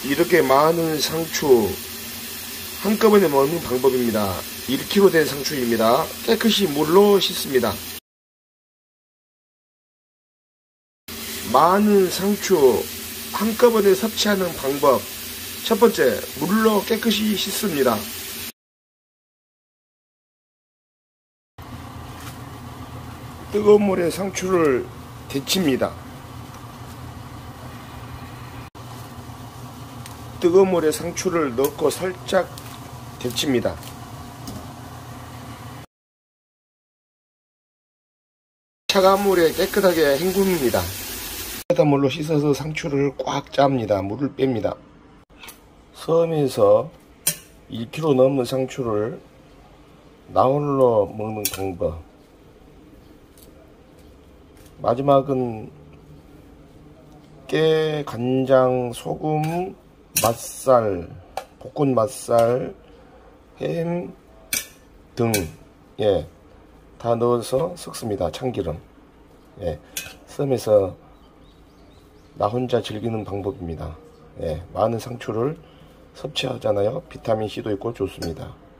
이렇게 많은 상추 한꺼번에 먹는 방법입니다. 1kg 된 상추입니다. 깨끗이 물로 씻습니다. 많은 상추 한꺼번에 섭취하는 방법. 첫 번째, 물로 깨끗이 씻습니다. 뜨거운 물에 상추를 데칩니다. 뜨거운 물에 상추를 넣고 살짝 데칩니다. 차가운 물에 깨끗하게 헹굽니다. 깨끗한 물로 씻어서 상추를 꽉 짭니다. 물을 뺍니다. 섬에서 1kg 넘는 상추를 나홀로 먹는 방법. 마지막은 깨, 간장, 소금, 맛살, 볶은 맛살, 햄 등 다 넣어서 섞습니다. 참기름. 섬에서 나 혼자 즐기는 방법입니다. 많은 상추를 섭취하잖아요. 비타민C도 있고 좋습니다.